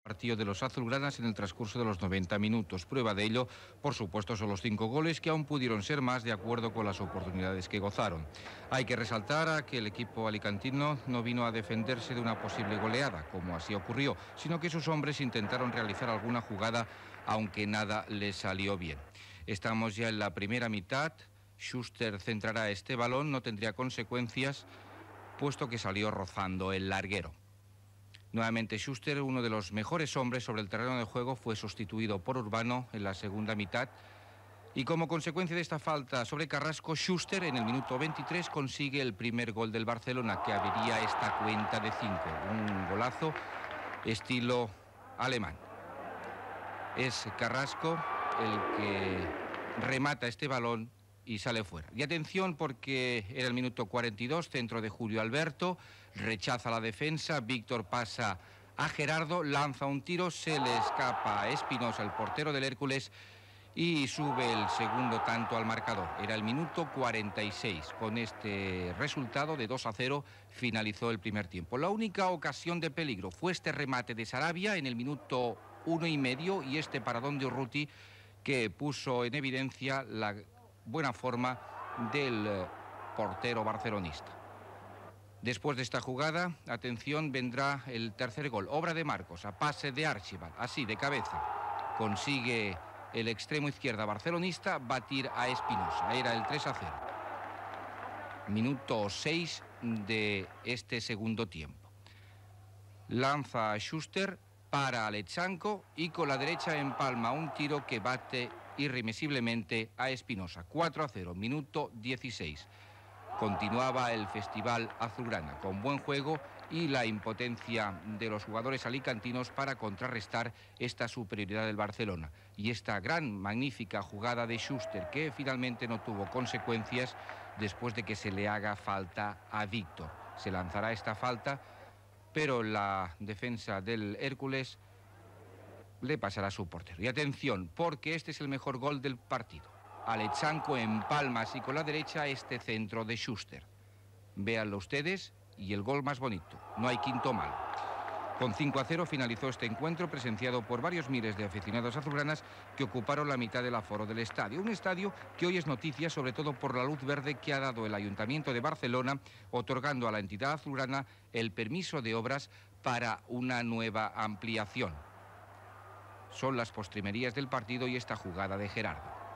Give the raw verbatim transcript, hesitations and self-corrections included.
partido de los azulgranas en el transcurso de los noventa minutos. Prueba de ello, por supuesto, son los cinco goles que aún pudieron ser más de acuerdo con las oportunidades que gozaron. Hay que resaltar a que el equipo alicantino no vino a defenderse de una posible goleada, como así ocurrió, sino que sus hombres intentaron realizar alguna jugada, aunque nada les salió bien. Estamos ya en la primera mitad. Schuster centrará este balón, no tendría consecuencias, puesto que salió rozando el larguero. Nuevamente Schuster, uno de los mejores hombres sobre el terreno de juego, fue sustituido por Urbano en la segunda mitad. Y como consecuencia de esta falta sobre Carrasco, Schuster en el minuto veintitrés consigue el primer gol del Barcelona, que abriría esta cuenta de cinco. Un golazo estilo alemán. Es Carrasco el que remata este balón y sale fuera. Y atención, porque era el minuto cuarenta y dos, centro de Julio Alberto, rechaza la defensa, Víctor pasa a Gerardo, lanza un tiro, se le escapa a Espinosa, el portero del Hércules, y sube el segundo tanto al marcador. Era el minuto cuarenta y seis. Con este resultado de dos a cero finalizó el primer tiempo. La única ocasión de peligro fue este remate de Sarabia en el minuto uno y medio y este paradón de Urruti, que puso en evidencia la buena forma del portero barcelonista. Después de esta jugada, atención, vendrá el tercer gol, obra de Marcos, a pase de Archibald, así de cabeza. Consigue el extremo izquierda barcelonista batir a Espinosa. Era el tres a cero. Minuto seis de este segundo tiempo. Lanza a Schuster para Alechanco y con la derecha empalma un tiro que bate irremisiblemente a Espinosa. cuatro a cero, minuto dieciséis. Continuaba el festival azulgrana con buen juego y la impotencia de los jugadores alicantinos para contrarrestar esta superioridad del Barcelona. Y esta gran, magnífica jugada de Schuster, que finalmente no tuvo consecuencias después de que se le haga falta a Víctor. Se lanzará esta falta, pero la defensa del Hércules le pasará a su portero. Y atención, porque este es el mejor gol del partido. Alechanco empalma así con la derecha este centro de Schuster. Véanlo ustedes, y el gol más bonito. No hay quinto malo. Con cinco a cero finalizó este encuentro, presenciado por varios miles de aficionados azulgranas que ocuparon la mitad del aforo del estadio. Un estadio que hoy es noticia sobre todo por la luz verde que ha dado el Ayuntamiento de Barcelona, otorgando a la entidad azulgrana el permiso de obras para una nueva ampliación. Son las postrimerías del partido y esta jugada de Gerardo.